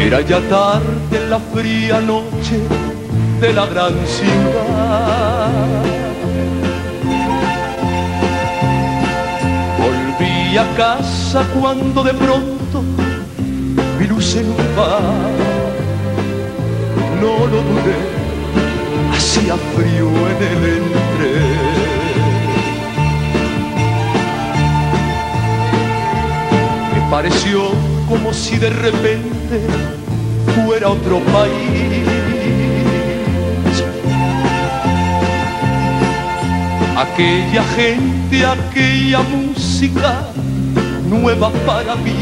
Era ya tarde en la fría noche de la gran ciudad. Volví a casa cuando de pronto vi luz en un bar. No lo dudé, hacía frío en el entreno. Me pareció como si de repente fuera otro país. Aquella gente, aquella música nueva para mí.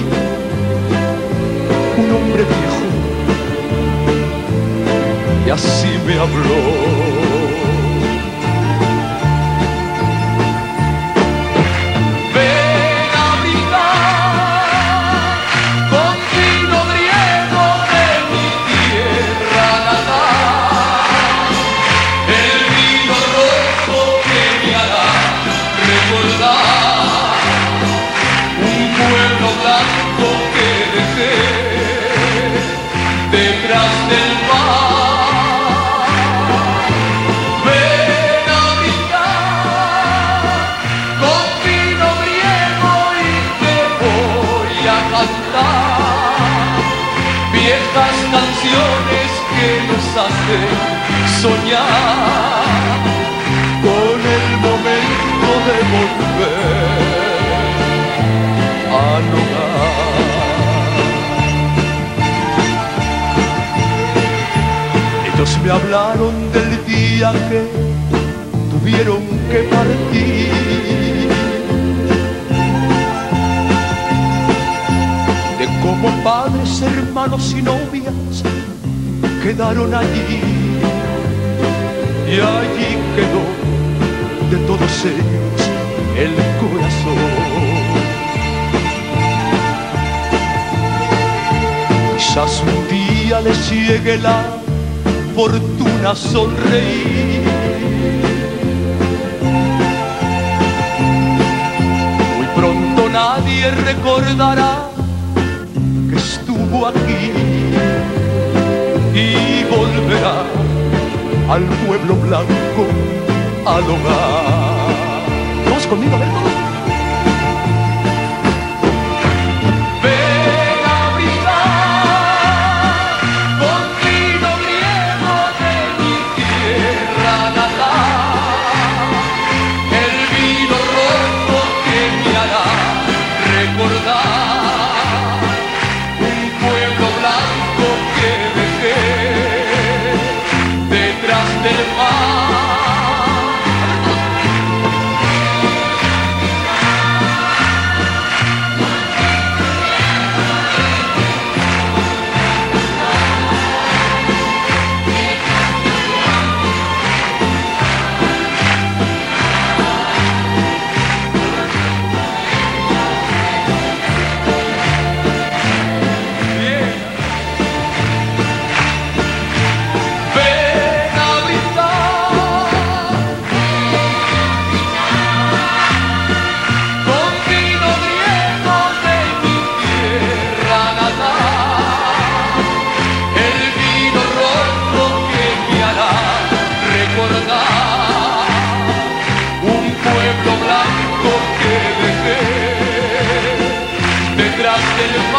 Un hombre viejo, y así me habló. Detrás del mar, ven a brindar con vino griego y te voy a cantar viejas canciones que nos hacen soñar con el momento de volver al hogar. Ellos me hablaron del día que tuvieron que partir, de cómo padres, hermanos y novias quedaron allí, y allí quedó de todos ellos el corazón. Quizás un día les llegue la fortuna sonreír. Muy pronto nadie recordará que estuvo aquí y volverá al pueblo blanco, al hogar. Vamos conmigo a ver todo. Detrás del